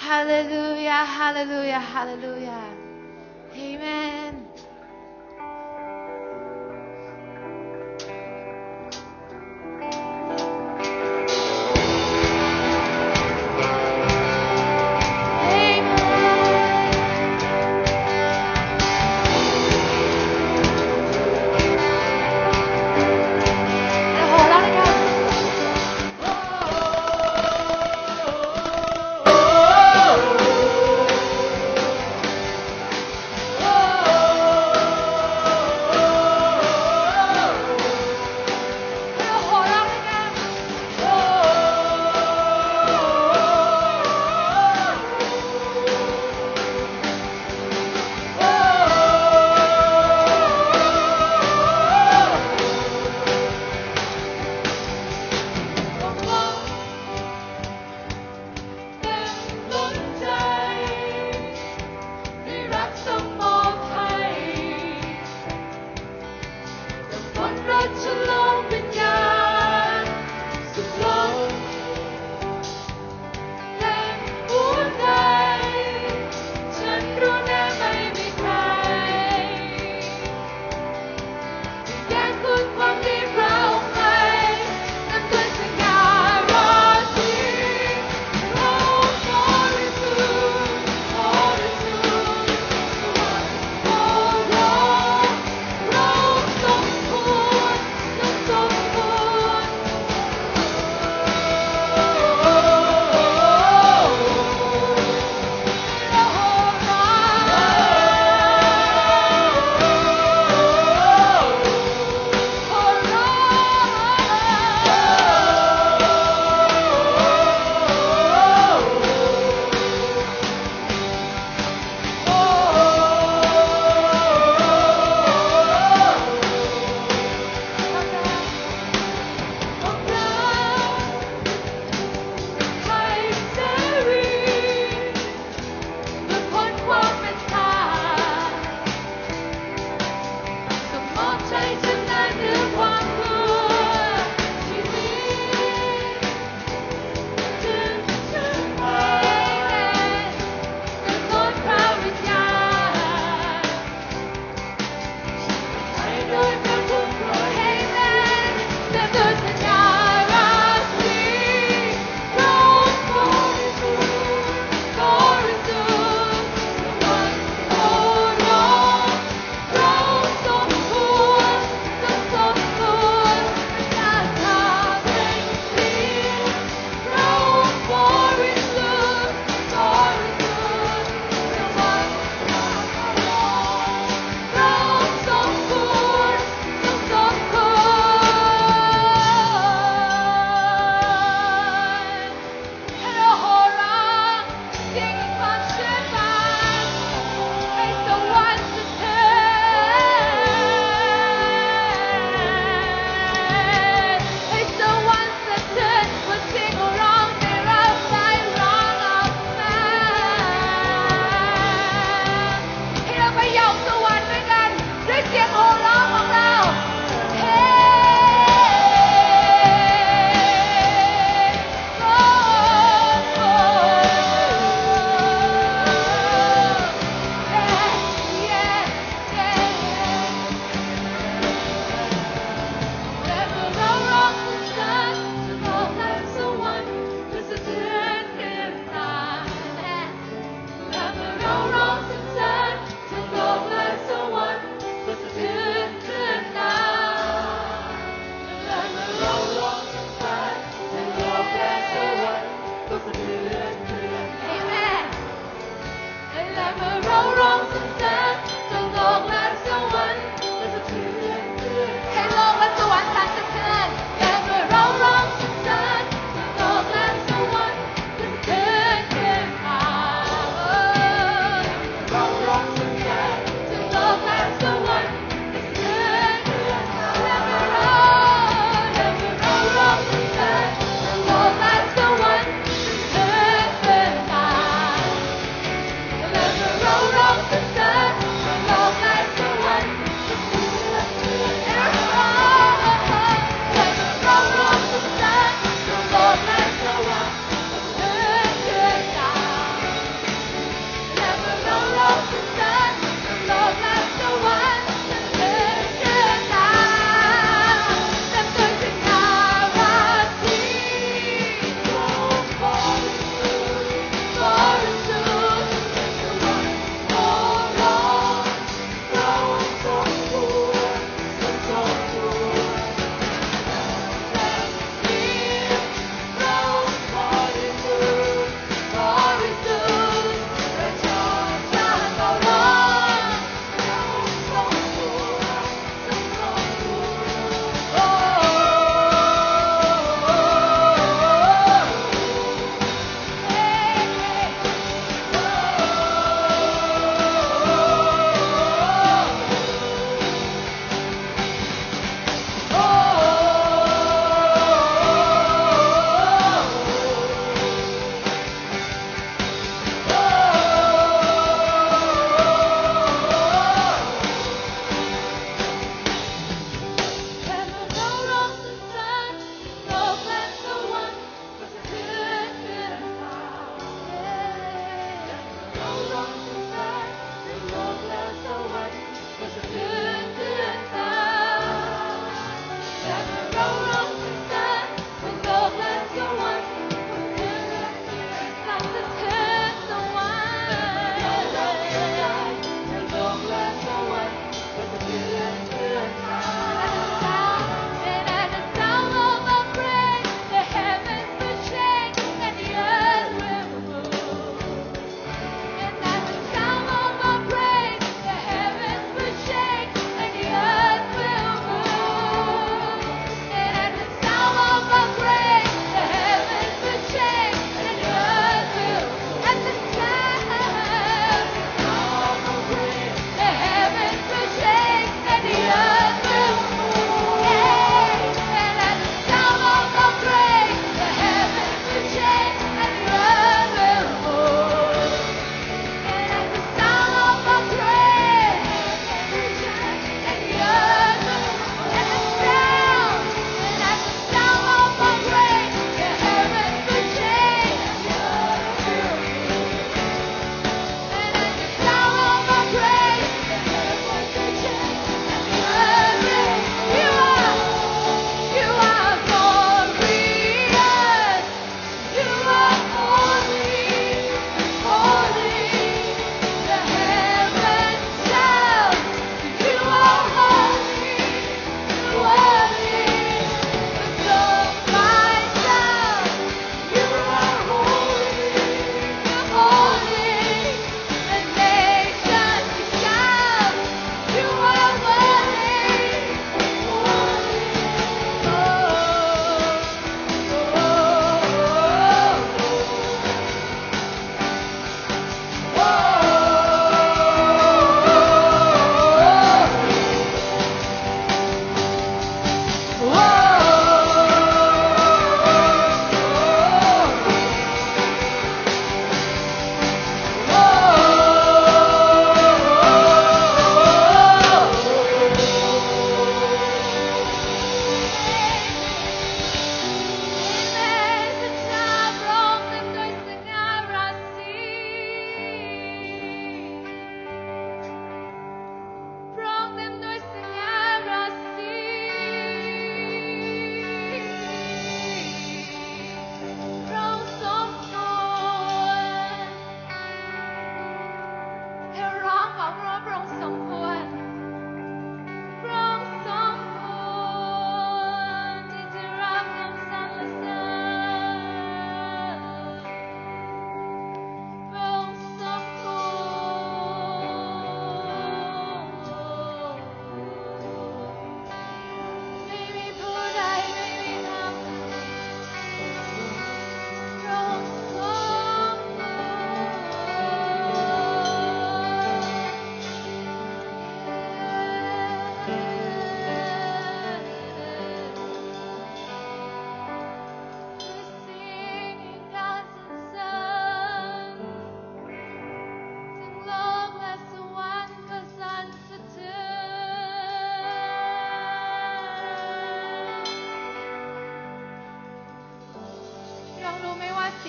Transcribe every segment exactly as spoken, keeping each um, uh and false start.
Hallelujah, hallelujah, hallelujah. Amen. Oh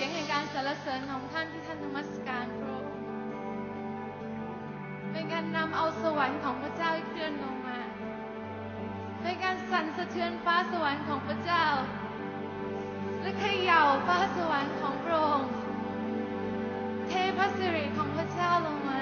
แห่งการสรรเสริญของท่านที่ท่านนมัสการพระองค์เป็นการนำเอาสวรรค์ของพระเจ้าให้เคลื่อนลงมาเป็นการสั่นสะเทือนฟ้าสวรรค์ของพระเจ้าและเขย่าฟ้าสวรรค์ของพระองค์เทพระสิริของพระเจ้าลงมา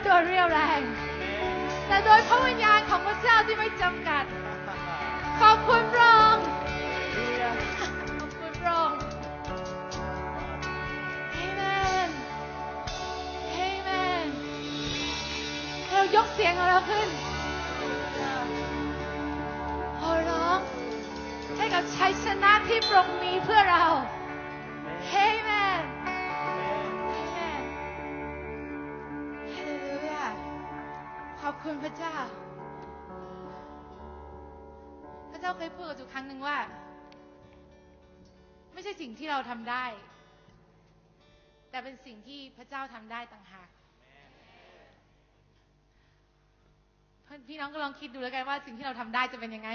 โดยเรี่ยวแรงแต่โดยพระวิญญาณของพระเจ้าที่ไม่จำกัดขอบคุณพระองค์ขอบคุณพระองค์เอเมนเอเมนเรายกเสียงของเราขึ้นโอ้ร้องให้กับชัยชนะที่พระองค์มีเพื่อเราเอเมนเอเมนฮาเลลูยาขอบคุณพระเจ้าพระเจ้าเคยพูดกับจุกครั้งหนึ่งว่าไม่ใช่สิ่งที่เราทำได้แต่เป็นสิ่งที่พระเจ้าทำได้ต่างหากพี่น้องก็ลองคิดดูแล้วกันว่าสิ่งที่เราทำได้จะเป็นยังไง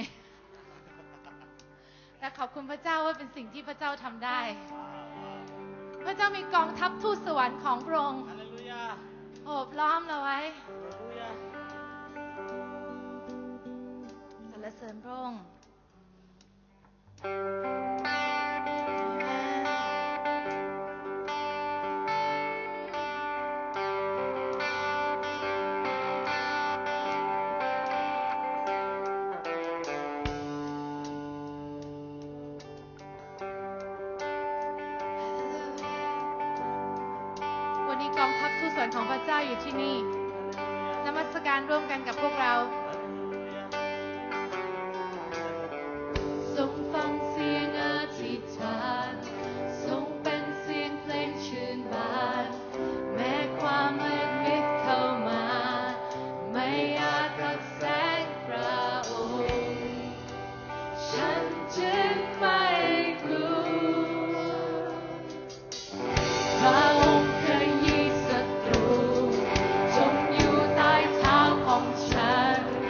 แต่ขอบคุณพระเจ้าว่าเป็นสิ่งที่พระเจ้าทำได้พระเจ้ามีกองทัพทูตสวรรค์ของพระองค์โอบล้อมเราไว้สรรเสริญพระองค์วันนี้กองทัพทูตสวรรค์ของพระเจ้าอยู่ที่นี่นมัสการร่วมกันกับพวกเราทรงฟังเสียงอธิษฐานทรงเป็นเสียงเพลงชื่นบานแม้ความมืดมิดเข้ามาไม่อาจตัดแสงพระองค์ฉันจึงไม่กลัวพระองค์เคยยีศัตรูจมอยู่ใต้เท้าของฉัน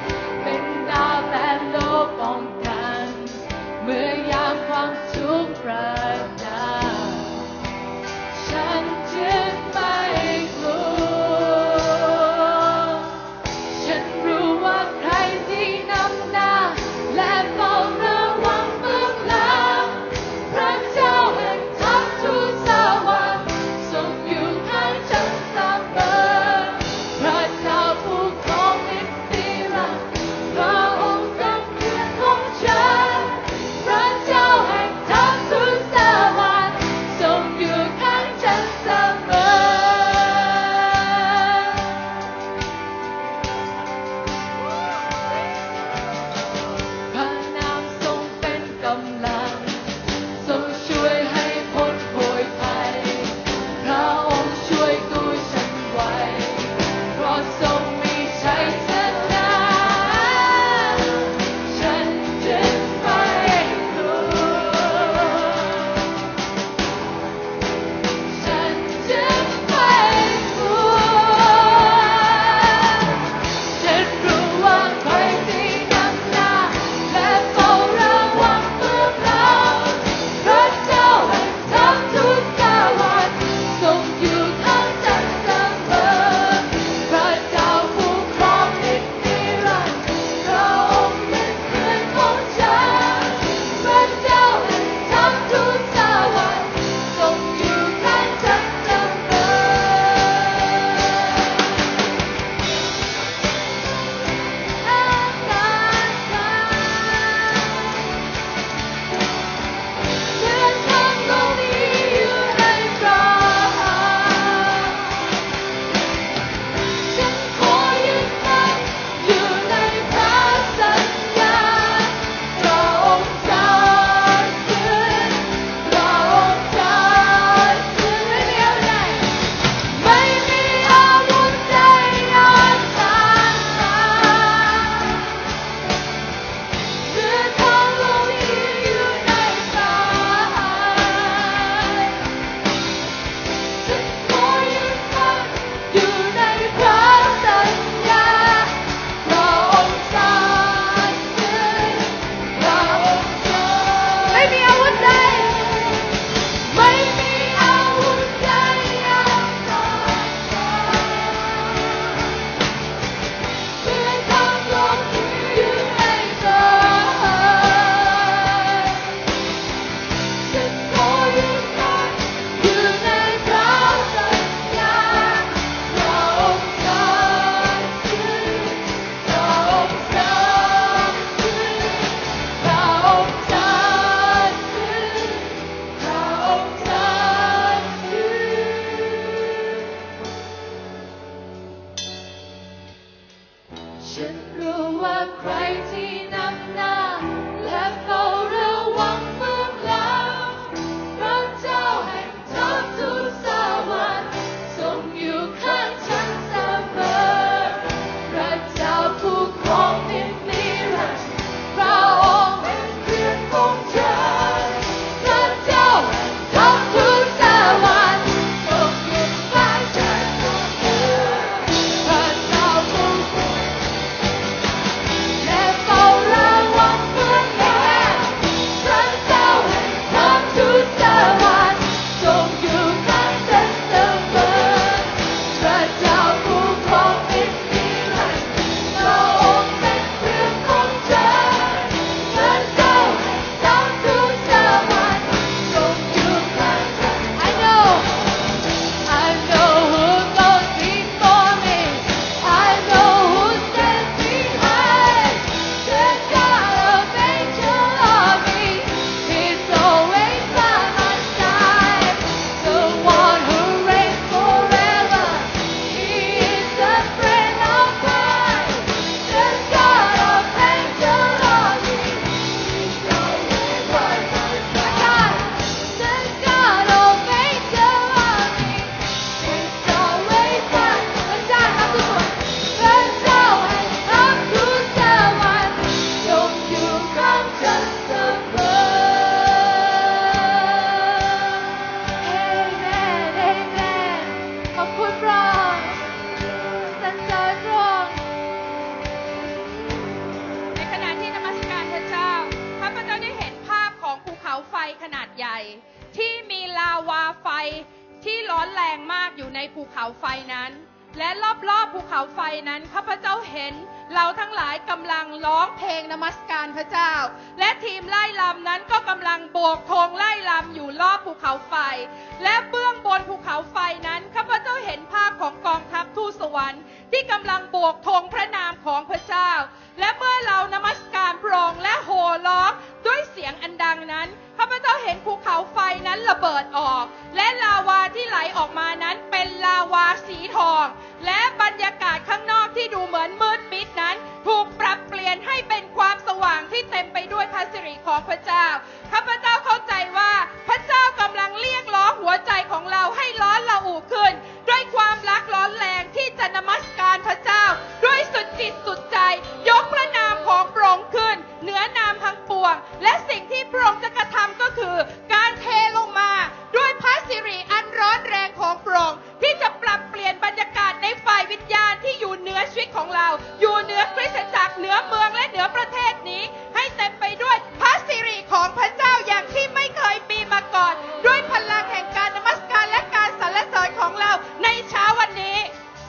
ดใหญ่ที่มีลาวาไฟที่ร้อนแรงมากอยู่ในภูเขาไฟนั้นและรอบๆภูเขาไฟนั้นข้าพเจ้าเห็นเราทั้งหลายกำลังร้องเพลงนมัสการพระเจ้าและทีมไล่ลำนั้นก็กำลังโบกธงไล่ลำอยู่รอบภูเขาไฟและเบื้องบนภูเขาไฟนั้นข้าพเจ้าเห็นภาพของกองทัพทูตสวรรค์ที่กำลังโบกธงพระนามของพระเจ้าและเมื่อเรานมัสการพระองค์และโห่ร้องด้วยเสียงอันดังนั้นข้าพเจ้าเห็นภูเขาไฟนั้นระเบิดออกและลาวาที่ไหลออกมานั้นเป็นลาวาสีทองและบรรยากาศข้างนอกที่ดูเหมือนมืดมิดนั้นถูกปรับเปลี่ยนให้เป็นความสว่างที่เต็มไปด้วยพระสิริของพระเจ้าข้าพเจ้าเข้าใจว่าพระเจ้ากำลังเรียกร้องหัวใจของเราให้ร้อนระอุขึ้นด้วยความรักร้อนแรงที่จะนมัสการพระเจ้าด้วยสุดจิตสุดใจยกพระนามของพระองค์ขึ้นเหนือนามทั้งปวงและสิ่งที่พระองค์จะกระทำก็คือการเทลงมาด้วยพระสิริอันร้อนแรงของพระองค์ที่จะปรับเปลี่ยนบรรยากาศในฝ่ายวิญญาณที่อยู่เหนือชีวิตของเราอยู่เหนือคริสตจักรเหนือเมืองและเหนือประเทศนี้ให้เต็มไปด้วยพระสิริของพระเจ้าอย่างที่ไม่เคยมีมาก่อนด้วยพลังแห่งการนมัสการและการสรรเสริญของเราในเช้าวันนี้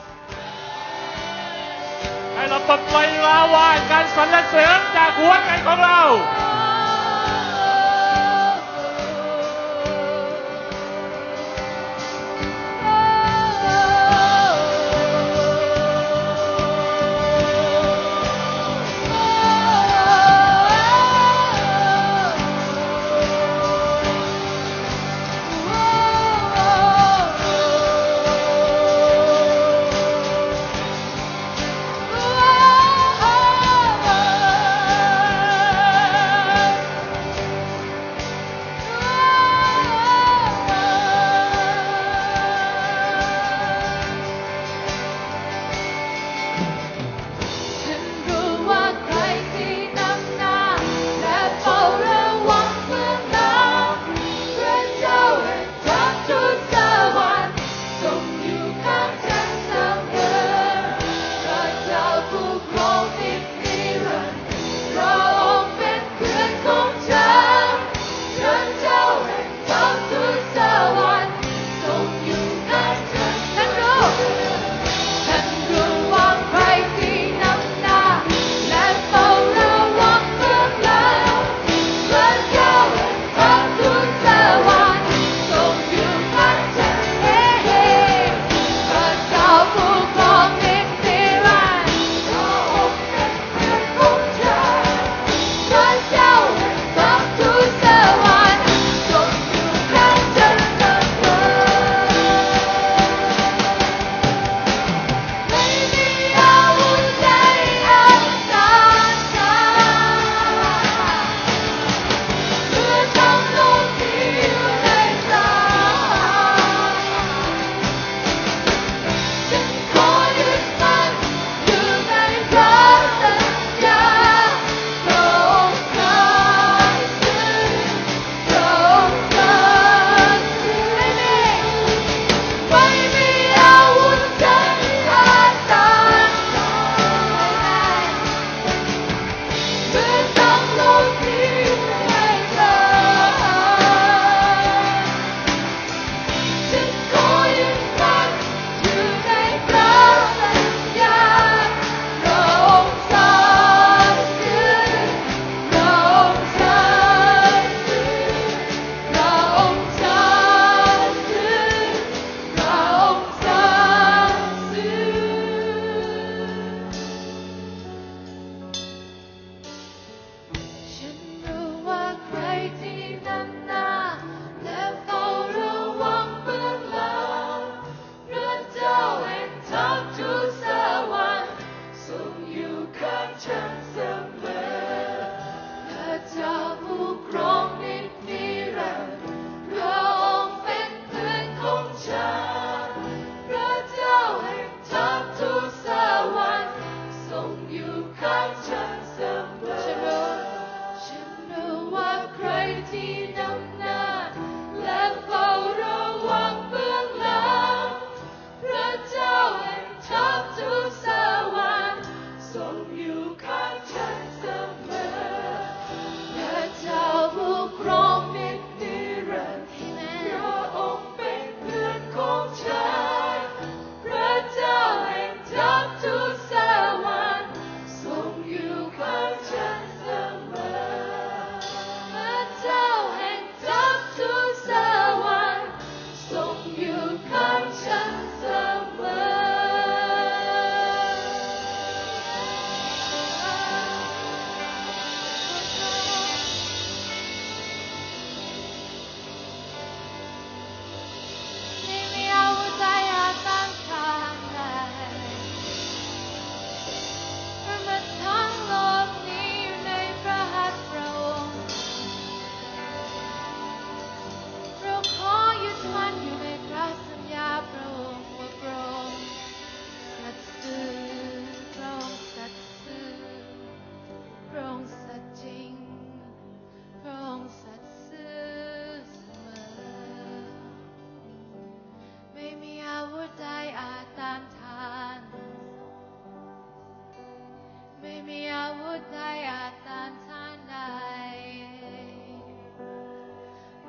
ให้เราปลดปล่อยลาวาการสรรเสริญจากหัวใจของเรา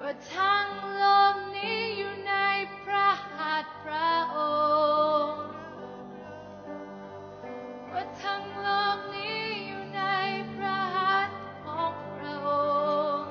ว่าทั้งโลกนี้อยู่ในพระหัตถ์พระองค์ว่าทั้งโลกนี้อยู่ในพระหัตถ์ของพระองค์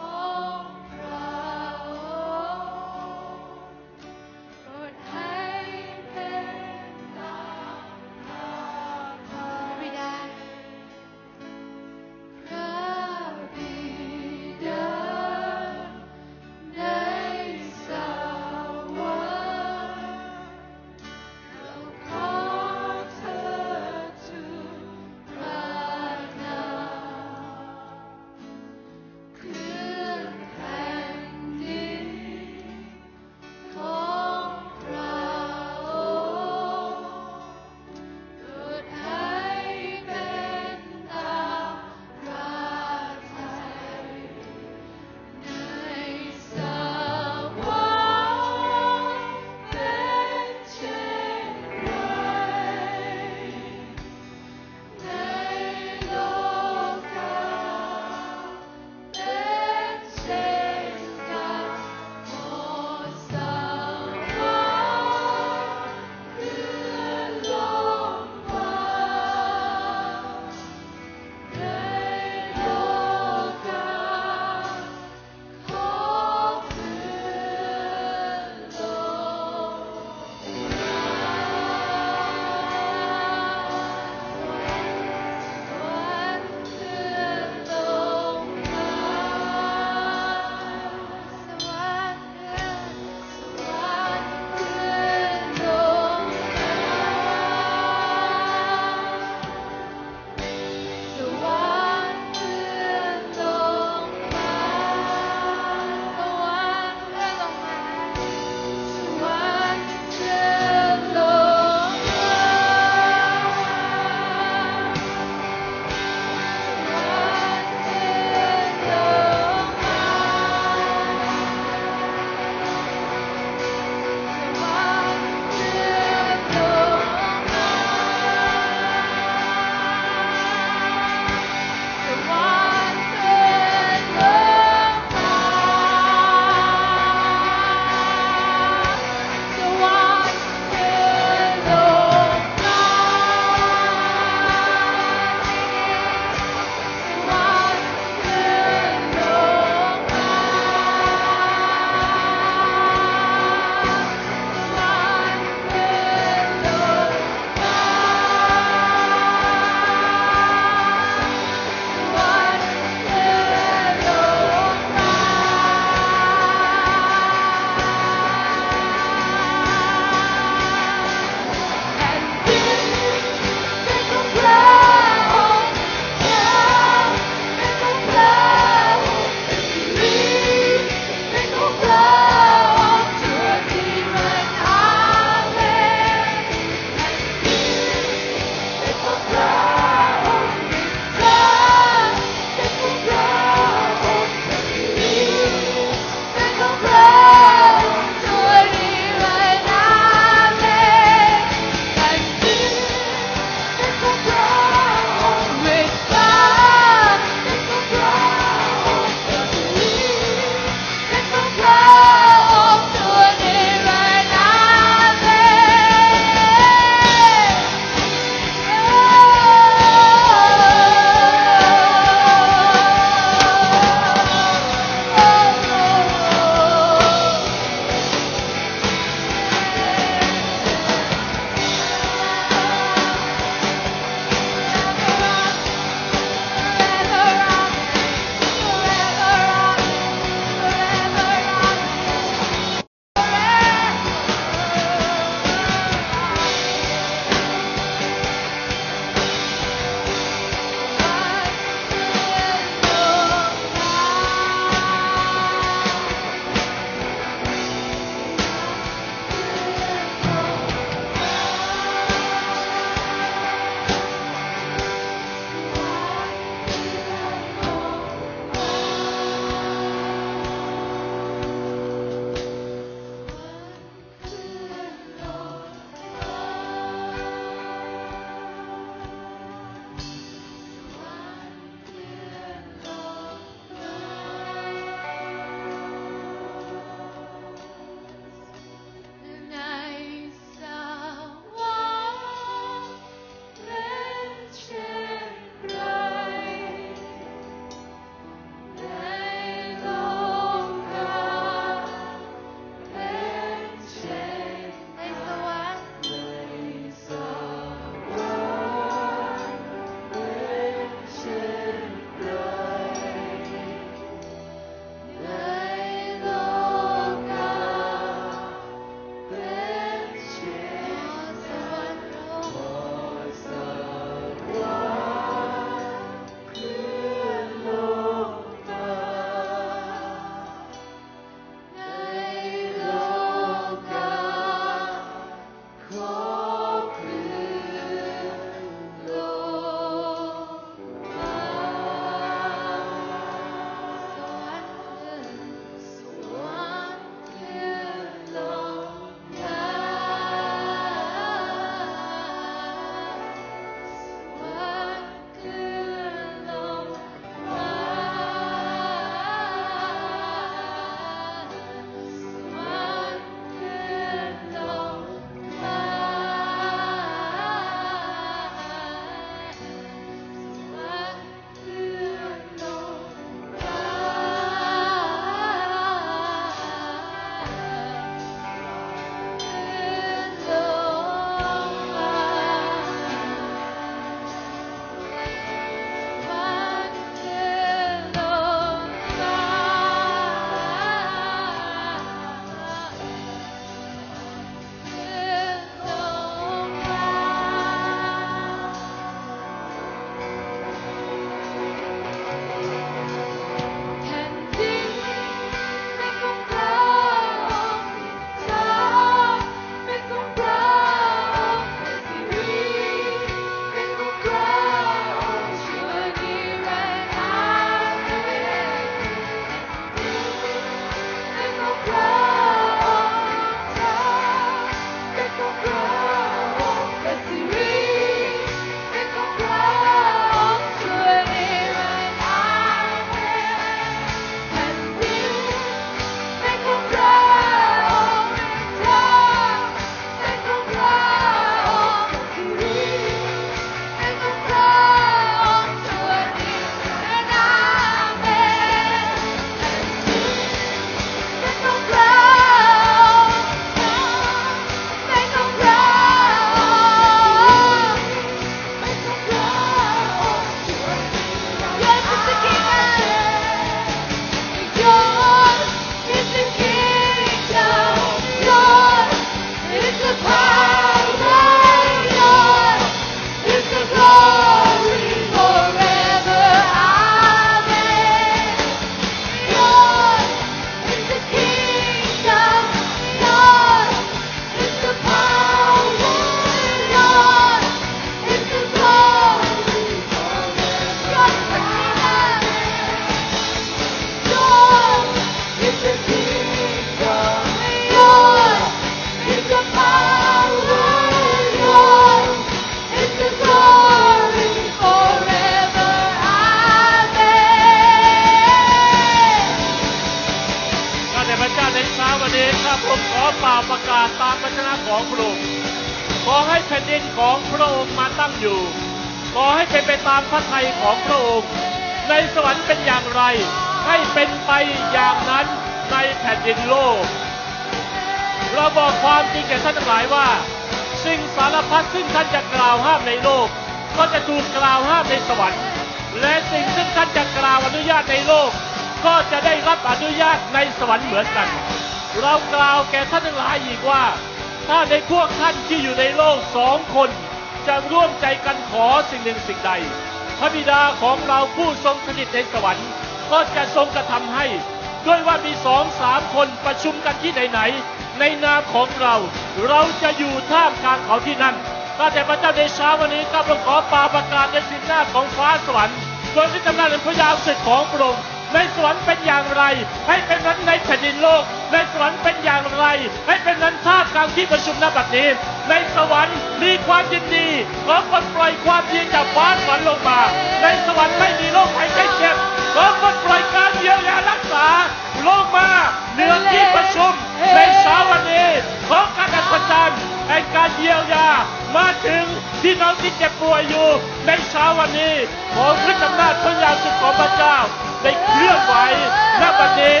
องค์ขอให้แผ่นดินของพระองค์มาตั้งอยู่ขอให้เป็นไปตามพระทัยของพระองค์ในสวรรค์เป็นอย่างไรให้เป็นไปอย่างนั้นในแผ่นดินโลกเราบอกความจริงแก่ท่านทั้งหลายว่าสิ่งสารพัดซึ่งท่านจะกล่าวห้ามในโลกก็จะถูกกล่าวห้ามในสวรรค์และสิ่งซึ่งท่านจะกล่าวอนุญาตในโลกก็จะได้รับอนุญาตในสวรรค์เหมือนกันเรากล่าวแก่ท่านทั้งหลายอีกว่าถ้าในพวกท่านที่อยู่ในโลกสองคนจะร่วมใจกันขอสิ่งหนึ่งสิ่งใดพระบิดาของเราผู้ทรงสถิตในสวรรค์ก็จะทรงกระทำให้ด้วยว่ามีสองสามคนประชุมกันที่ไหนๆในนามของเราเราจะอยู่ท่ามกลางเขาที่นั่นข้าแต่พระเจ้าในเช้าวันนี้ข้าพระองค์ขอปาประกาศในสิ่งหน้าของฟ้าสวรรค์โดยที่ทำงานในพระยาสิทธิ์ของพระองค์ในสวรรค์เป็นอย่างไรให้เป็นนั้นในแผ่นดินโลกในสวรรค์เป็นอย่างไรให้เป็นนั้นท่ามกลางที่ประชุมณบัดนี้ในสวรรค์มีความยินดีขอปลดปล่อยความดีจากฟ้าสวรรค์ลงมาในสวรรค์ไม่มีโรคภัยไข้เจ็บขอปลดปล่อยการเยียวยารักษาลงมาเหนือที่ประชุมในเช้าวันนี้ขอการอัศจรรย์แห่งการเยียวยามาถึงพี่น้องที่เจ็บป่วยอยู่ในเช้าวันนี้ขอฤทธิ์อำนาจพระยาสิทธิ์ของพระเจ้าได้เคลื่อนไหวณบัดนี้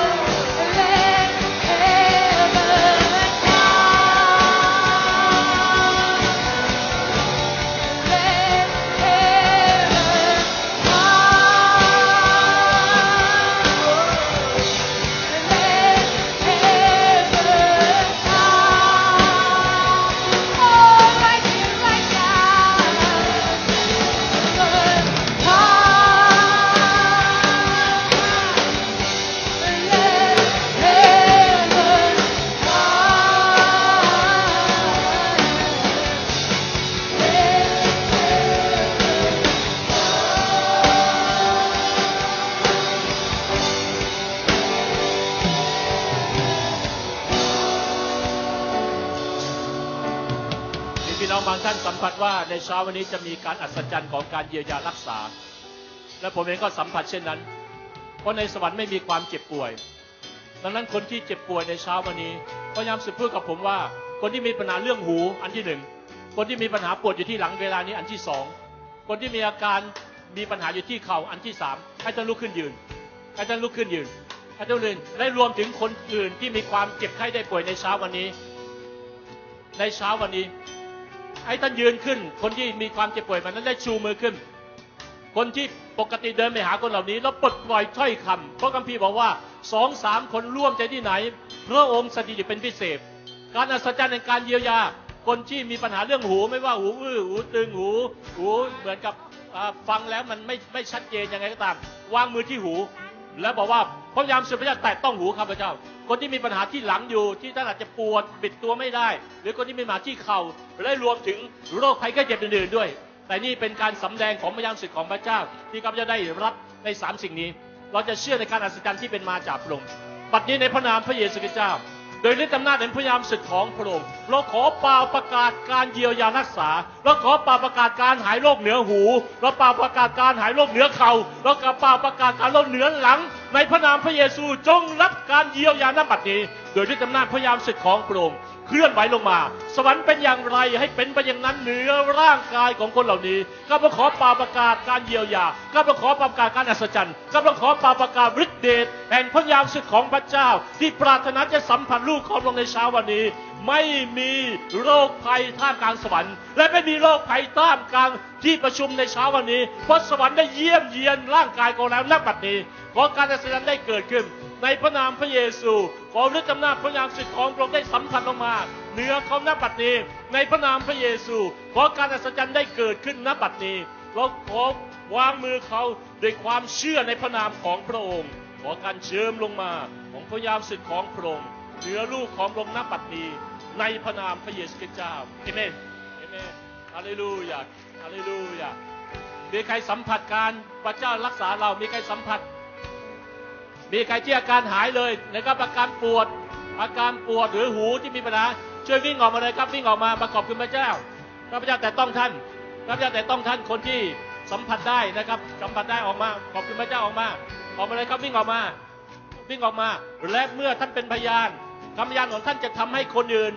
บางท่านสัมผัสว่าในเช้าวันนี้จะมีการอัศจรรย์ของการเยียวยารักษาและผมเองก็สัมผัสเช่นนั้นเพราะในสวรรค์ไม่มีความเจ็บป่วยดังนั้นคนที่เจ็บป่วยในเช้าวันนี้พยายามสืบพูดกับผมว่าคนที่มีปัญหาเรื่องหูอันที่หนึ่งคนที่มีปัญหาปวดอยู่ที่หลังเวลานี้อันที่สองคนที่มีอาการมีปัญหาอยู่ที่เข่าอันที่สามให้ท่านลุกขึ้นยืนให้ท่านลุกขึ้นยืนให้ท่านยืนและรวมถึงคนอื่นที่มีความเจ็บไข้ได้ป่วยในเช้าวันนี้ในเช้าวันนี้ให้ท่านยืนขึ้นคนที่มีความเจ็บป่วยมันนั้นได้ชูมือขึ้นคนที่ปกติเดินไปหาคนเหล่านี้แล้วปลดปล่อยถ้อยคำเพราะคัมภีร์บอกว่าสองสามคนร่วมใจที่ไหนพระองค์สถิตอยู่เป็นพิเศษการอัศจรรย์ในการเยียวยาคนที่มีปัญหาเรื่องหูไม่ว่าหูอื้อหูตึงหูหูเหมือนกับฟังแล้วมันไม่ไม่ชัดเจนยังไงก็ตามวางมือที่หูแล้วบอกว่าพยายามสุดพระเจ้าแตะต้องหูข้าพเจ้าคนที่มีปัญหาที่หลังอยู่ที่ท่านอาจจะปวดบิดตัวไม่ได้หรือคนที่มีปัญหาที่เข่าและรวมถึงโรคภัยไข้เจ็บอื่นๆด้วยแต่นี่เป็นการสำแดงของพระยานสิทธิ์ของพระเจ้าที่ข้าพเจ้าได้รับในสามสิ่งนี้เราจะเชื่อในการอัศจรรย์ที่เป็นมาจากพระองค์บัดนี้ในพระนามพระเยซูคริสต์เจ้าโดยฤทธิ์อำนาจแห่งพระยานสิทธิ์ของพระองค์เราขอเป่าประกาศการเยียวยารักษาเราขอเป่าประกาศการหายโรคเหนือหูเราเป่าประกาศการหายโรคเหนือเข่าเราเป่าประกาศการโรคเหนือหลังในพระนามพระเยซูจงรับการเยียวยาณบัดนี้โดยฤทธิ์อำนาจพระยานสิทธิ์ของพระองค์เคลื่อนไหวลงมาสวรรค์เป็นอย่างไรให้เป็นไปอย่างนั้นเหนือร่างกายของคนเหล่านี้ข้าพเจ้าขอเป่าประกาศการเยียวยาข้าพเจ้าขอประกาศการอัศจรรย์ข้าพเจ้าขอเป่าประกาศฤทธิ์เดชแห่งพระยานสิทธิ์ของพระเจ้าที่ปรารถนาจะสัมผัสลูกของพระองค์ในเช้าวันนี้ไม่มีโรคภัยท่ามกลางสวรรค์และไม่มีโรคภัยท่ามกลางที่ประชุมในเช้าวันนี้เพราะสวรรค์ได้เยี่ยมเยียนร่างกายของเราณบัดนี้ขอการอัศจรรย์ได้เกิดขึ้นในพระนามพระเยซูขอฤทธิ์อำนาจพระยานสิทธิ์ของพระองค์ได้สัมผัสลงมาเหนือเขาณบัดนี้ในพระนามพระเยซูขอการอัศจรรย์ได้เกิดขึ้นณบัดนี้เราขอวางมือเขาด้วยความเชื่อในพระนามของพระองค์ขอการเชิญลงมาของพระยานสิทธิ์ของพระองค์เหนือลูกของพระองค์ณบัดนี้ในพระนามพระเยซูคริสต์เจ้าเอเมนเอเมนฮาเลลูยาฮาเลลูยามีใครสัมผัสการพระเจ้ารักษาเรามีใครสัมผัสมีใครที่อาการหายเลยนะครับอาการปวดอาการปวดหรือหูที่มีปัญหาช่วยวิ่งออกมาเลยครับวิ่งออกมาประกอบคุณพระเจ้าพระเจ้าแต่ต้องท่านพระเจ้าแต่ต้องท่านคนที่สัมผัสได้นะครับสัมผัสได้ออกมาขอบคุณพระเจ้าออกมาออกมาเลยครับวิ่งออกมาวิ่งออกมาและเมื่อท่านเป็นพยานคำพยานของท่านจะทำให้คนอื่น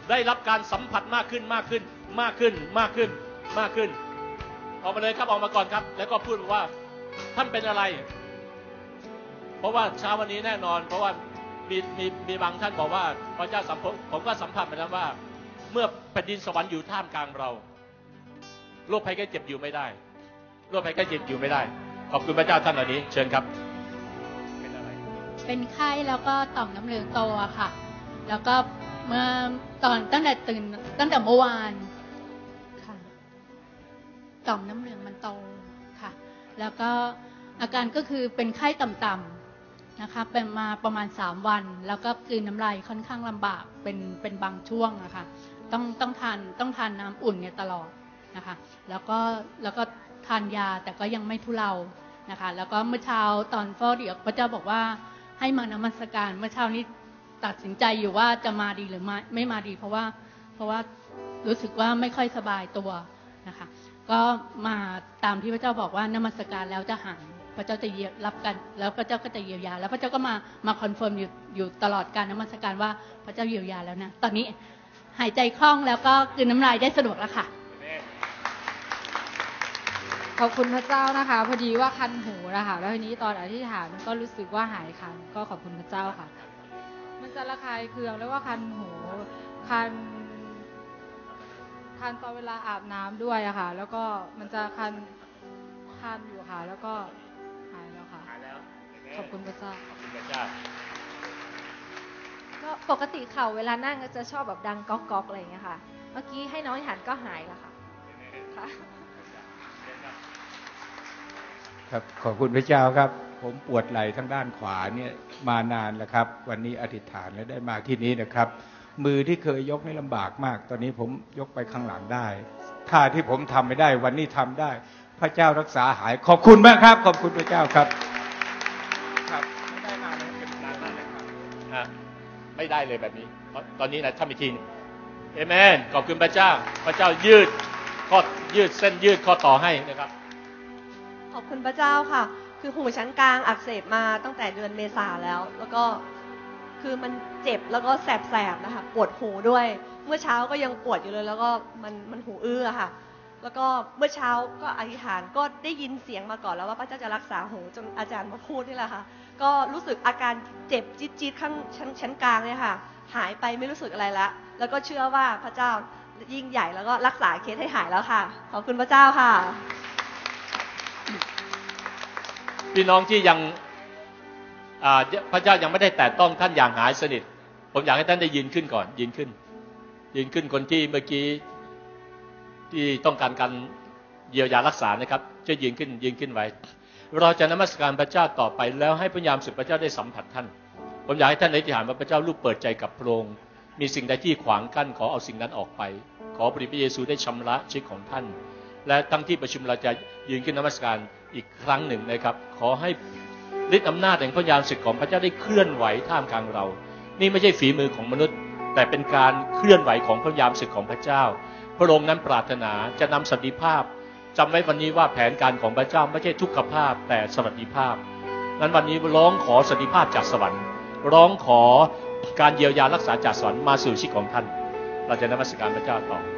ได้รับการสัมผัสมากขึ้นมากขึ้นมากขึ้นมากขึ้นมากขึ้นออกมาเลยครับออกมาก่อนครับแล้วก็พูดว่าท่านเป็นอะไรเพราะว่าเช้าวันนี้แน่นอนเพราะว่ามีมีมีบางท่านบอกว่าพระเจ้าสัมผัสผมก็สัมผัสไปแล้วว่าเมื่อแผ่นดินสวรรค์อยู่ท่ามกลางเราโรคภัยไข้เจ็บอยู่ไม่ได้โรคภัยไข้เจ็บอยู่ไม่ได้ขอบคุณพระเจ้าท่านเหล่านี้เชิญครับเป็นอะไรเป็นไข้แล้วก็ต่อมน้ำเหลืองโตอะค่ะแล้วก็เมื่อตอนตั้งแต่ตื่นตั้งแต่เมื่อวานค่ะต่อมน้ำเหลืองมันโตค่ะแล้วก็อาการก็คือเป็นไข้ต่ำๆนะคะเป็นมาประมาณสามวันแล้วก็กลืนน้ำลายค่อนข้างลำบากเป็นเป็นบางช่วงอะค่ะต้องต้องทานต้องทานน้ำอุ่นเนี่ยตลอดนะคะแล้วก็แล้วก็ทานยาแต่ก็ยังไม่ทุเลานะคะแล้วก็เมื่อเช้าตอนฟ้อเดี๋ยวพระเจ้าบอกว่าให้มานมัสการเมื่อเช้านี้ตัดสินใจอยู่ว่าจะมาดีหรือไม่ไม่มาดีเพราะว่าเพราะว่ารู้สึกว่าไม่ค่อยสบายตัวนะคะก็มาตามที่พระเจ้าบอกว่านมัสการแล้วจะหายพระเจ้าจะรับกันแล้วพระเจ้าก็จะเยียวยาแล้วพระเจ้าก็มามาคอนเฟิร์มอยู่อยู่ตลอดการนมัสการว่าพระเจ้าเยียวยาแล้วนะตอนนี้หายใจคล่องแล้วก็กลืนน้ำลายได้สะดวกแล้วค่ะขอบคุณพระเจ้านะคะพอดีว่าคันหูนะคะแล้วทีนี้ตอนอธิษฐานก็รู้สึกว่าหายคันก็ขอบคุณพระเจ้าค่ะมันจะระคายเคืองแล้วก็คันหูคันคันตอนเวลาอาบน้ำด้วยอะค่ะแล้วก็มันจะคันคันอยู่ค่ะแล้วก็หายแล้วค่ะหายแล้วขอบคุณพระเจ้าขอบคุณพระเจ้าก็ปกติเข่าเวลานั่งก็จะชอบแบบดังก๊อกก๊อกอะไรอย่างเงี้ยค่ะเมื่อกี้ให้น้องหันก็หายแล้วค่ะค่ะครับขอบคุณพระเจ้าครับผมปวดไหล่ทางด้านขวาเนี่ยมานานแล้วครับวันนี้อธิษฐานและได้มาที่นี้นะครับมือที่เคยยกให้ลำบากมากตอนนี้ผมยกไปข้างหลังได้ท่าที่ผมทำไม่ได้วันนี้ทำได้พระเจ้ารักษาหายขอบคุณมากครับขอบคุณพระเจ้าครับครับไม่ได้นานเลยเป็นนานมากเลยครับฮะไม่ได้เลยแบบนี้เพราะตอนนี้นะทำอีกทีเอเมนขอบคุณพระเจ้าพระเจ้ายืดข้อยืดเส้นยืดข้อต่อให้นะครับขอบคุณพระเจ้าค่ะคือหูชั้นกลางอักเสบมาตั้งแต่เดือนเมษาแล้วแล้วก็คือมันเจ็บแล้วก็แสบๆนะคะปวดหูด้วยเมื่อเช้าก็ยังปวดอยู่เลยแล้วก็มันมันหูอื้อค่ะแล้วก็เมื่อเช้าก็อธิษฐานก็ได้ยินเสียงมาก่อนแล้วว่าพระเจ้าจะรักษาหูจนอาจารย์มาพูดนี่แหละค่ะก็รู้สึกอาการเจ็บจี๊ดๆข้างชั้นชั้นกลางเนี่ยค่ะหายไปไม่รู้สึกอะไรละแล้วก็เชื่อว่าพระเจ้ายิ่งใหญ่แล้วก็รักษาเคสให้หายแล้วค่ะขอบคุณพระเจ้าค่ะพี่น้องที่ยังพระเจ้ายังไม่ได้แตะต้องท่านอย่างหายสนิทผมอยากให้ท่านได้ยืนขึ้นก่อนยืนขึ้นยืนขึ้นคนที่เมื่อกี้ที่ต้องการการเยียวยารักษานะครับจะยืนขึ้นยืนขึ้นไว้เราจะนมัสการพระเจ้าต่อไปแล้วให้พระยามสุดพระเจ้าได้สัมผัสท่านผมอยากให้ท่านอธิษฐานว่าพระเจ้าลูกเปิดใจกับพระองค์มีสิ่งใดที่ขวางกั้นขอเอาสิ่งนั้นออกไปขอพระเยซูได้ชำระชีวิตของท่านและทั้งที่ประชุมเราจะยืนขึ้นนมัสการอีกครั้งหนึ่งนะครับขอให้ฤทธิ์อำนาจแห่งพระยามสุดของพระเจ้าได้เคลื่อนไหวท่ามกลางเรานี่ไม่ใช่ฝีมือของมนุษย์แต่เป็นการเคลื่อนไหวของพระยามสุดของพระเจ้าพระองค์นั้นปรารถนาจะนำสันติภาพจำไว้วันนี้ว่าแผนการของพระเจ้าไม่ใช่ทุกขภาพแต่สวัสดิภาพนั้นวันนี้ร้องขอสันติภาพจากสวรรค์ร้องขอการเยียวยารักษาจากสวรรค์มาสู่ชีวิตของท่านเราจะนมัสการพระเจ้าต่อ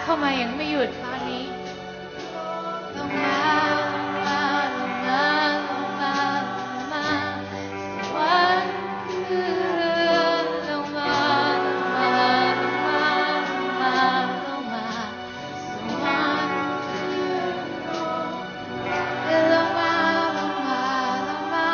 เข้ามาอย่างไม่หยุดตอนนี้ลงมาลงมาลงมาลงมาลงมาสวรรค์คือลงมาลงมาลงมาลงมาลงมาสวรรค์คือลงมาลงมาลงมา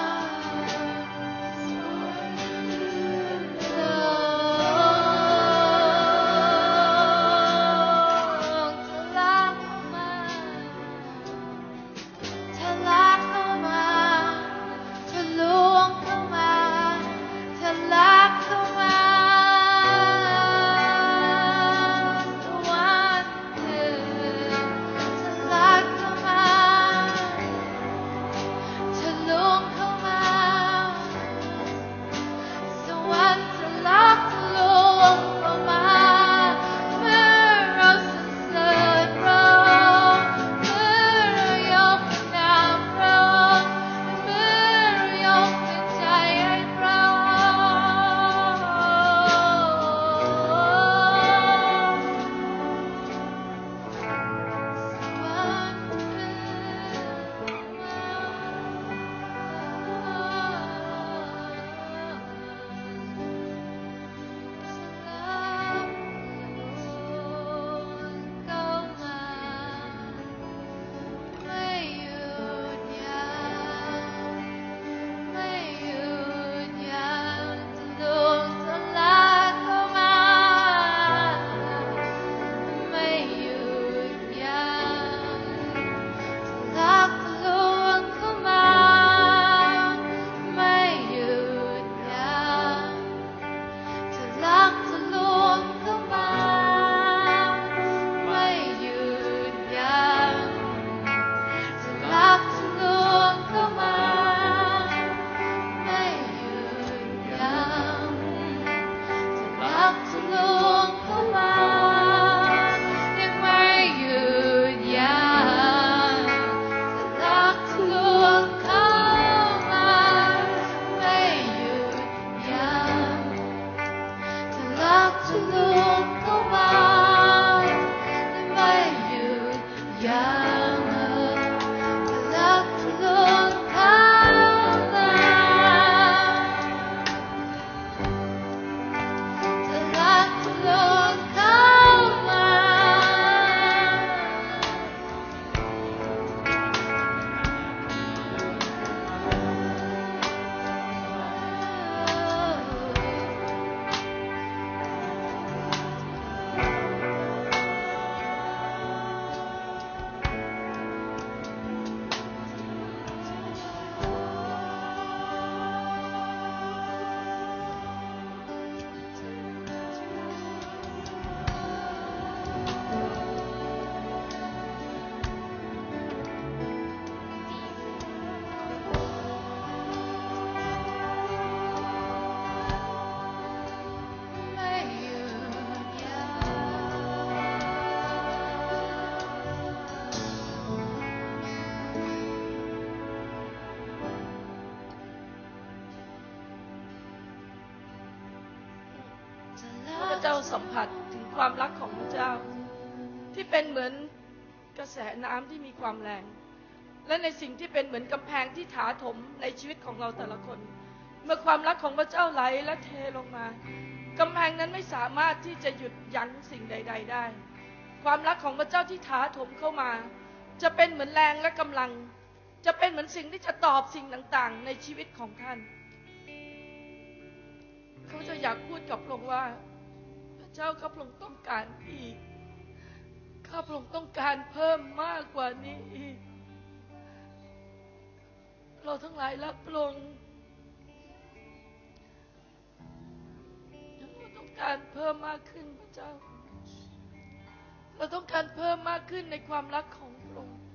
เจ้าสัมผัสถึงความรักของพระเจ้าที่เป็นเหมือนกระแสน้ำที่มีความแรงและในสิ่งที่เป็นเหมือนกำแพงที่ถาถมในชีวิตของเราแต่ละคนเมื่อความรักของพระเจ้าไหลและเทลงมากำแพงนั้นไม่สามารถที่จะหยุดยั้งสิ่งใดๆได้ความรักของพระเจ้าที่ถาถมเข้ามาจะเป็นเหมือนแรงและกำลังจะเป็นเหมือนสิ่งที่จะตอบสิ่งต่างๆในชีวิตของท่านเขาจะอยากพูดกับพระองค์ว่าพระเจ้าข้าพระองค์ต้องการอีกข้าพระองค์ต้องการเพิ่มมากกว่านี้อีกเราทั้งหลายรักพระองค์เราต้องการเพิ่มมากขึ้นพระเจ้าเราต้องการเพิ่มมากขึ้นในความรักของพระองค์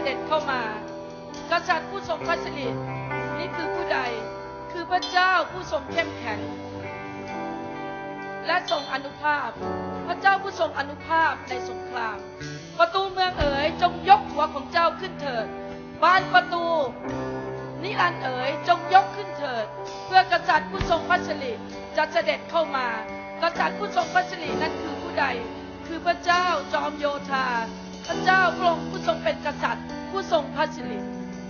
ด็จเข้ามากษัตริย์ผู้ทรงพระสิรินี่คือผู้ใดคือพระเจ้าผู้ทรงเข้มแข็งและทรงอานุภาพพระเจ้าผู้ทรงอานุภาพในสงครามประตูเมืองเอ๋ยจงยกหัวของเจ้าขึ้นเถิดบานประตูนิรันดร์เอ๋ยจงยกขึ้นเถิดเพื่อกษัตริย์ผู้ทรงพระสิริจะเสด็จเข้ามากษัตริย์ผู้ทรงพระสิรินั้นคือผู้ใดคือพระเจ้าจอมโยธาพระเจ้าพระองค์ผู้ทรงเป็นกษัตริย์ผู้ทรงพระสิริ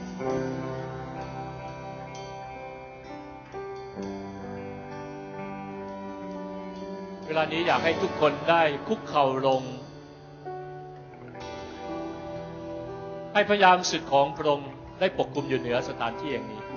เวลานี้อยากให้ทุกคนได้คุกเข่าลงให้พยายามสิทธิ์ของพระองค์ได้ปกคลุมอยู่เหนือสถานที่อย่างนี้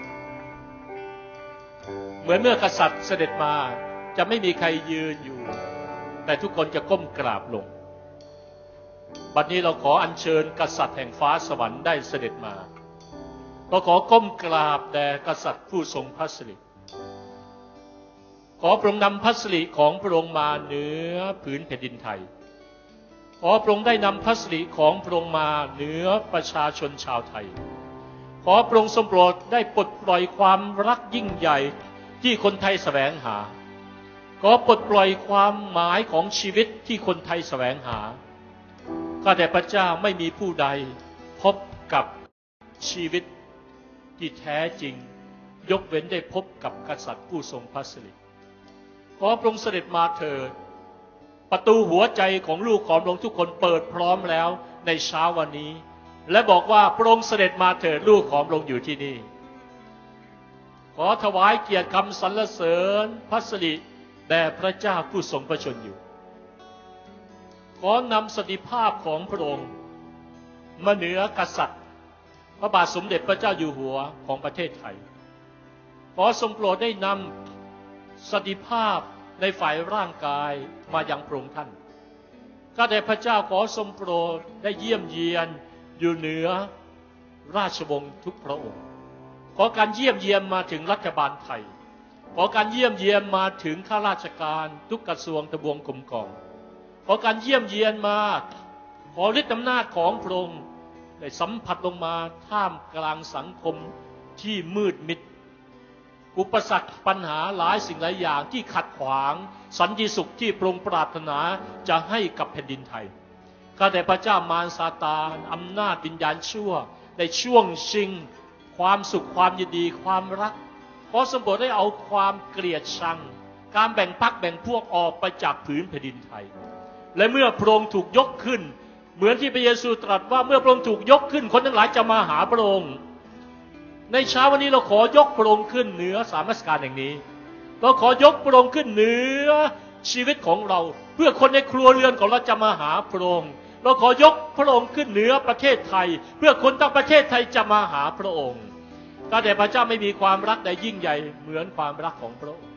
เหมือนเมื่อกษัตริย์เสด็จมาจะไม่มีใครยืนอยู่แต่ทุกคนจะก้มกราบลงบัดนี้เราขออัญเชิญกษัตริย์แห่งฟ้าสวรรค์ได้เสด็จมาเราขอก้มกราบแด่กษัตริย์ผู้ทรงพระสิริขอพระองค์นำพระสิริของพระองค์มาเหนือผืนแผ่นดินไทยขอพระองค์ได้นำพระสิริของพระองค์มาเหนือประชาชนชาวไทยขอพระองค์ทรงโปรดได้ปลดปล่อยความรักยิ่งใหญ่ที่คนไทยแสวงหาขอปลดปล่อยความหมายของชีวิตที่คนไทยแสวงหาข้าแต่พระเจ้าไม่มีผู้ใดพบกับชีวิตที่แท้จริงยกเว้นได้พบกับกษัตริย์ผู้ทรงพระสิริขอพระองค์เสด็จมาเถิดประตูหัวใจของลูกของพระองค์ทุกคนเปิดพร้อมแล้วในเช้าวันนี้และบอกว่าพระองค์เสด็จมาเถิดลูกของพระองค์อยู่ที่นี่ขอถวายเกียรติคำสรรเสริญพระสิริแด่พระเจ้าผู้ทรงพระชนอยู่ขอนำสติภาพของพระองค์มาเหนือกษัตริย์พระบาทสมเด็จพระเจ้าอยู่หัวของประเทศไทยขอทรงโปรดได้นำสติภาพในฝ่ายร่างกายมายังพระองค์ท่านข้าแต่พระเจ้าขอทรงโปรดได้เยี่ยมเยียนอยู่เหนือราชวงศ์ทุกพระองค์ขอการเยี่ยมเยียนมาถึงรัฐบาลไทยขอการเยี่ยมเยียนมาถึงข้าราชการทุกกระทรวงทบวงกรมกองขอการเยี่ยมเยียนมาขอฤทธิ์อำนาจของพระองค์ได้สัมผัสลงมาท่ามกลางสังคมที่มืดมิดอุปสรรคปัญหาหลายสิ่งหลายอย่างที่ขัดขวางสันติสุขที่พระองค์ปรารถนาจะให้กับแผ่นดินไทยข้าแต่พระเจ้ามารซาตานอำนาจวิญญาณชั่วในช่วงชิงความสุขความยินดีความรักขอทรงโปรดได้เอาความเกลียดชังการแบ่งพรรคแบ่งพวกออกไปจากผืนแผ่นดินไทยและเมื่อพระองค์ถูกยกขึ้นเหมือนที่พระเยซูตรัสว่าเมื่อพระองค์ถูกยกขึ้นคนทั้งหลายจะมาหาพระองค์ในเช้าวันนี้เราขอยกพระองค์ขึ้นเหนือสามราชการแห่งนี้เราขอยกพระองค์ขึ้นเหนือชีวิตของเราเพื่อคนในครัวเรือนของเราจะมาหาพระองค์เราขอยกพระองค์ขึ้นเหนือประเทศไทยเพื่อคนทั้งประเทศไทยจะมาหาพระองค์ข้าแต่พระเจ้าไม่มีความรักใดยิ่งใหญ่เหมือนความรักของพระองค์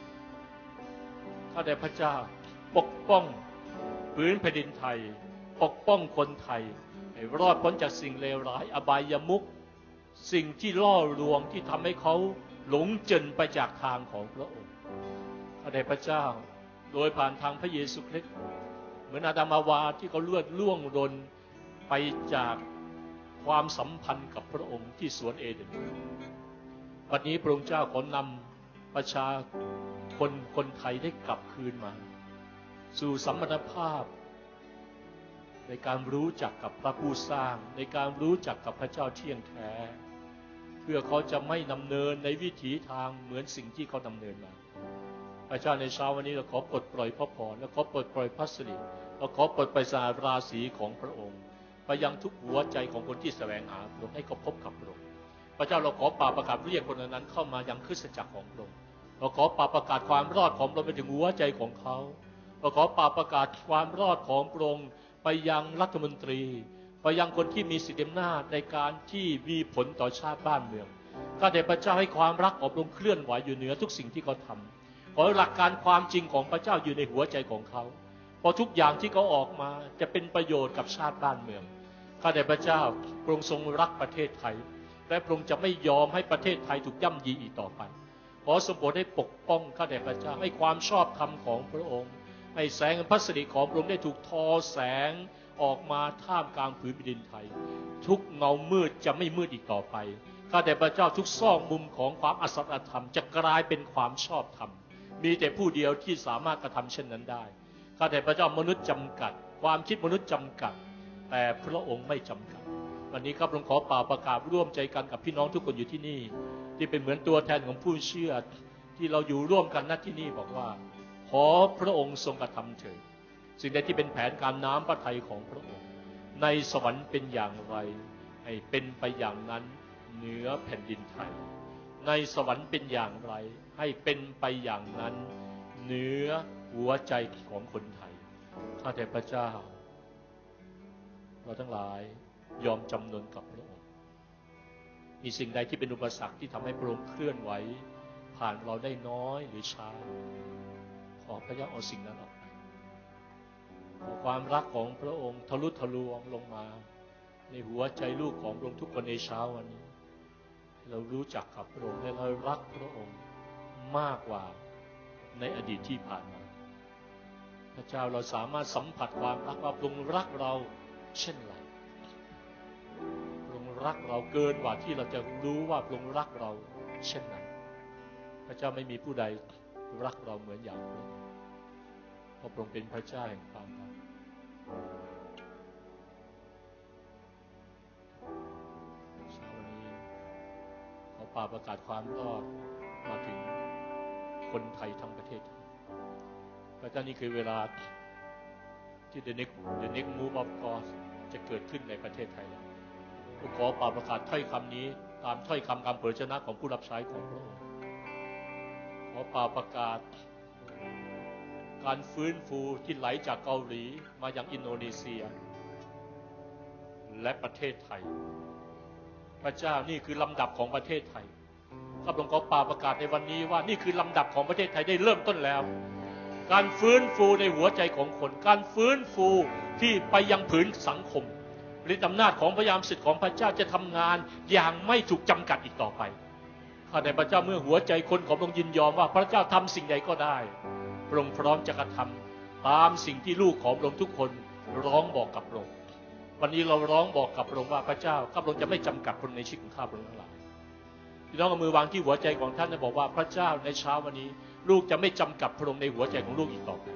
ข้าแต่พระเจ้าปกป้องพื้นแผ่นดินไทยปกป้องคนไทยให้รอดพ้นจากสิ่งเลวร้ายอบายมุขสิ่งที่ล่อลวงที่ทำให้เขาหลงเจริญไปจากทางของพระองค์ข้าแต่พระเจ้าโดยผ่านทางพระเยซูคริสต์เหมือนอาดัมอาวาที่เขาเลือดล่วงรนไปจากความสัมพันธ์กับพระองค์ที่สวนเอเดนวันนี้พระองค์เจ้าขอนำประชาคนคนไทยได้กลับคืนมาสู่สัมพันธภาพในการรู้จักกับพระผู้สร้างในการรู้จักกับพระเจ้าเที่ยงแท้เพื่อเขาจะไม่ดำเนินในวิถีทางเหมือนสิ่งที่เขาดำเนินมาพระเจ้าในเช้าวันนี้เราขอปลดปล่อยพระพรและขอปลดปล่อยพระสิริเราขอปลดปล่อยสาราศีของพระองค์ไปยังทุกหัวใจของคนที่แสวงหาพระองค์ให้เขาพบกับพระองค์พระเจ้าเราขอป่าประกาศเรียกคนนั้นเข้ามายังคริสตจักรของพระองค์เราขอป่าประกาศความรอดของพระองค์ไปถึงหัวใจของเขาเราขอป่าประกาศความรอดของพระองค์ไปยังรัฐมนตรีไปยังคนที่มีสิทธิอำนาจในการที่มีผลต่อชาติบ้านเมืองข้าแต่พระเจ้าให้ความรักของพระองค์เคลื่อนไหวอยู่เหนือทุกสิ่งที่เขาทำขอหลักการความจริงของพระเจ้าอยู่ในหัวใจของเขาพอทุกอย่างที่เขาออกมาจะเป็นประโยชน์กับชาติบ้านเมืองข้าแต่พระเจ้าพระองค์ทรงรักประเทศไทยและพระองค์จะไม่ยอมให้ประเทศไทยถูกย่ำยีอีกต่อไปขอทรงโปรดให้ปกป้องข้าแต่พระเจ้าให้ความชอบธรรมของพระองค์ให้แสงพระสิริของพระองค์ได้ถูกทอแสงออกมาท่ามกลางผืนแผ่นดินไทยทุกเงามืดจะไม่มืดอีกต่อไปข้าแต่พระเจ้าทุกซอกมุมของความอสัตย์ธรรมจะกลายเป็นความชอบธรรมมีแต่ผู้เดียวที่สามารถกระทำเช่นนั้นได้ข้าแต่พระเจ้ามนุษย์จำกัดความคิดมนุษย์จำกัดแต่พระองค์ไม่จำกัดวันนี้ครับผมขอเป่าประกาศร่วมใจกันกับพี่น้องทุกคนอยู่ที่นี่ที่เป็นเหมือนตัวแทนของผู้เชื่อที่เราอยู่ร่วมกันณที่นี่บอกว่าขอพระองค์ทรงกระทำเถิดสิ่งใดที่เป็นแผนการน้ำพระทัยของพระองค์ในสวรรค์เป็นอย่างไรให้เป็นไปอย่างนั้นเหนือแผ่นดินไทยในสวรรค์เป็นอย่างไรให้เป็นไปอย่างนั้นเหนือหัวใจของคนไทยข้าแต่พระเจ้าเราทั้งหลายยอมจำนนกับพระองค์มีสิ่งใดที่เป็นอุปสรรคที่ทำให้พระองค์เคลื่อนไหวผ่านเราได้น้อยหรือช้าขอพระเจ้าเอาสิ่งนั้นออกไปขอความรักของพระองค์ทะลุทะลวงลงมาในหัวใจลูกของพระองค์ทุกคนในเช้าวันนี้เรารู้จักกับพระองค์และเรารักพระองค์มากกว่าในอดีตที่ผ่านมาพระเจ้าเราสามารถสัมผัสความรักว่าพระองค์รักเราเช่นไรพระองค์รักเราเกินกว่าที่เราจะรู้ว่าพระองค์รักเราเช่นนั้นพระเจ้าไม่มีผู้ใดรักเราเหมือนอย่างพระองค์เพราะพระองค์เป็นพระเจ้าแห่งความรักเช้าวันนี้ขอป่าประกาศความรอดมาถึงคนไทยทั้งประเทศพระเจ้านี่คือเวลาที่ the next the next move of God จะเกิดขึ้นในประเทศไทยแล้วผมขอป่าประกาศถ้อยคำนี้ตามถ้อยคำคำเผยชนะของผู้รับใช้ของพระองค์ขอป่าประกาศการฟื้นฟูที่ไหลจากเกาหลีมายังอินโดนีเซียและประเทศไทยพระเจ้านี่คือลำดับของประเทศไทยข้าพระองค์ขอป่าประกาศในวันนี้ว่านี่คือลำดับของประเทศไทยได้เริ่มต้นแล้วการฟื้นฟูในหัวใจของคนการฟื้นฟูที่ไปยังผืนสังคมฤทธิอำนาจของพระยามสิทธิ์ของพระเจ้าจะทำงานอย่างไม่ถูกจำกัดอีกต่อไปข้าแต่พระเจ้าเมื่อหัวใจคนของพระองค์ยินยอมว่าพระเจ้าทำสิ่งใดก็ได้พระองค์พร้อมจะกระทำตามสิ่งที่ลูกของพระองค์ทุกคนร้องบอกกับพระองค์วันนี้เราร้องบอกกับพระองค์ว่าพระเจ้าข้าพระองค์จะไม่จำกัดคนในชีวิตของข้าพระองค์ทั้งหลายพี่น้องเอามือวางที่หัวใจของท่านและบอกว่าพระเจ้าในเช้าวันนี้ลูกจะไม่จำกัดพระองค์ในหัวใจของลูกอีกต่อไป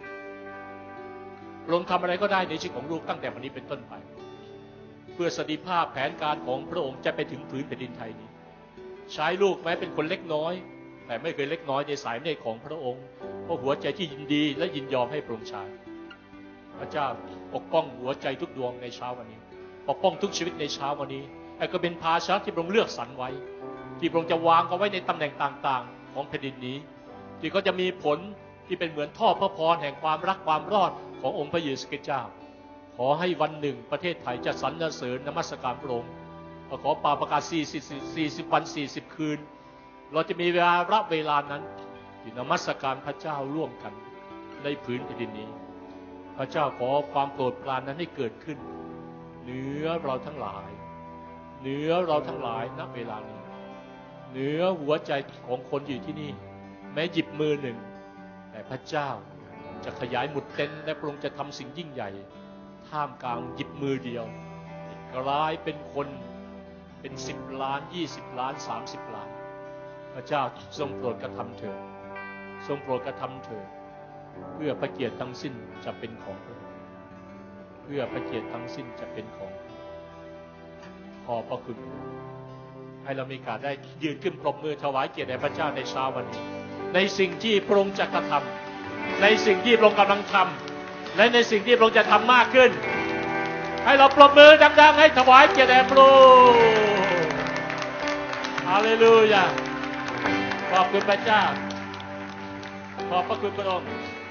พระองค์ทำอะไรก็ได้ในชีวิตของลูกตั้งแต่วันนี้เป็นต้นไปเพื่อสันติภาพแผนการของพระองค์จะไปถึงพื้นแผ่นดินไทยนี้ใช้ลูกแม้เป็นคนเล็กน้อยแต่ไม่เคยเล็กน้อยในสายเนตรของพระองค์เพราะหัวใจที่ยินดีและยินยอมให้พระองค์ใช้พระเจ้าปกป้องหัวใจทุกดวงในเช้าวันนี้ปกป้องทุกชีวิตในเช้าวันนี้แต่ก็เป็นภาชนะที่พระองค์เลือกสรรไว้ที่พระองค์จะวางเอาไว้ในตำแหน่งต่างๆของแผ่นดินนี้ที่ก็จะมีผลที่เป็นเหมือนท่อพระพรแห่งความรักความรอดขององค์พระเยซูคริสต์เจ้าขอให้วันหนึ่งประเทศไทยจะสรรเสริญนมัสการพระองค์ขอป่าประกาศสี่สิบวันสี่สิบคืนเราจะมีเวลารับเวลานั้นที่นมัสการพระเจ้าร่วมกันในพื้นแผ่นดินนี้พระเจ้าขอความโปรดปรานนั้นให้เกิดขึ้นเหนือเราทั้งหลายเหนือเราทั้งหลายณเวลานี้เหนือหัวใจของคนอยู่ที่นี่แม้หยิบมือหนึ่งแต่พระเจ้าจะขยายหมุดเต็นและพระองค์จะทำสิ่งยิ่งใหญ่ท่ามกลางหยิบมือเดียวกลายเป็นคนเป็นสิบล้านยี่สิบล้านสามสิบล้านพระเจ้าทรงโปรดกระทำเถิดทรงโปรดกระทำเถิดเพื่อพระเกียรติทั้งสิ้นจะเป็นของพระองค์เพื่อพระเกียรติทั้งสิ้นจะเป็นของขอบพระคุณให้เรามีการได้ยืนขึ้นปรบมือถวายเกียรติแด่พระเจ้าในเช้าวันนี้ในสิ่งที่พระองค์จะกระทำในสิ่งที่พระองค์กำลังทำและในสิ่งที่พระองค์จะทำมากขึ้นให้เราปรบมือดังๆให้ถวายเกียรติแด่พระองค์ฮาเลลูยาขอบคุณพระเจ้าขอบพระคุณพระองค์